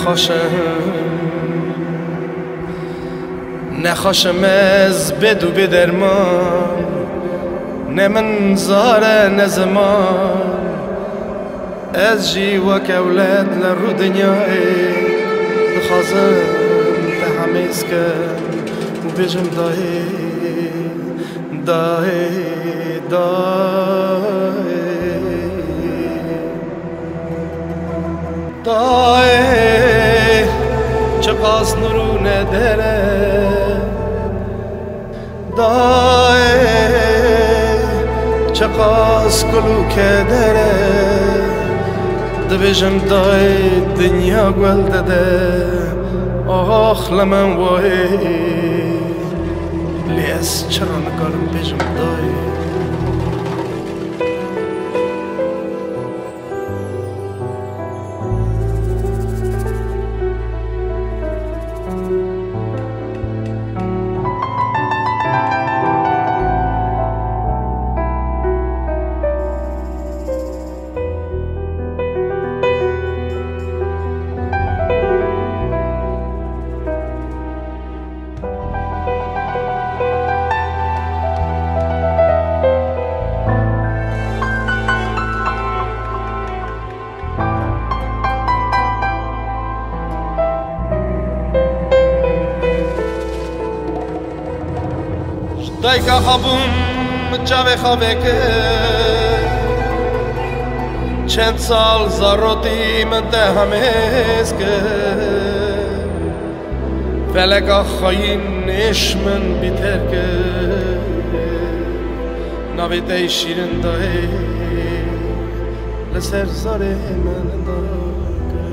نخوشم از بدو بدرمان نه من زاره نه زمان از جی وک اولاد لرو دنیای دخوازم تحمیز کن و بجم دایی دایی دایی دایی چقاس نرونه دره دایی چقاس کلوکه دره دبجم دای دنیا گل داده آخ لمن وای لیس چرا نکارم بجم دای دای که خوابم جوه خوابه که چند سال زاروتی من ده همیز که فلک خواهی نشمن بیتر که نویده شیرن دای لسر زاره من دای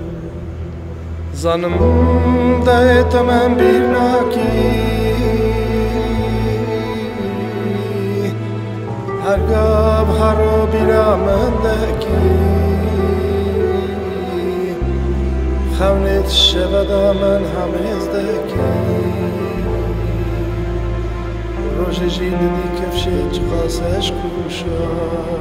زنم دای تو من بیر ناکی هرگاه هرو بیرا من دکی خونت شبدا من همیز دکی روش جید دی کفشه چقاسش کوشا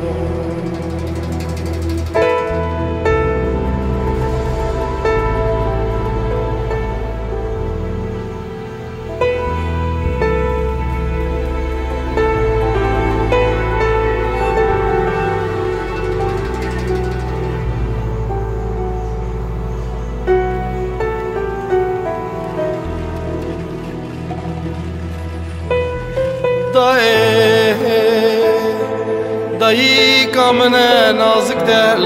دایی کامن نازک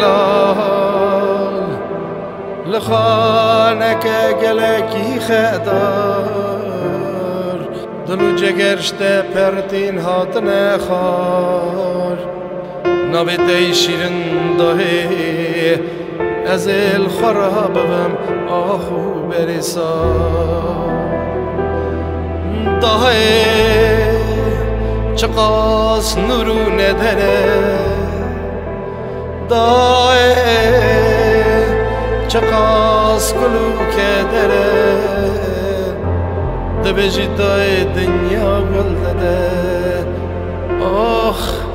دلال لخانه که گلکی خدار دلو جگرشته پرتین هات نخار نبیده شیرن دایی از الخرابم آخو بریسا دایی چقاس نورونه دره دای چقاس کلوکه دره دبجی دای دنیا گل دده آخ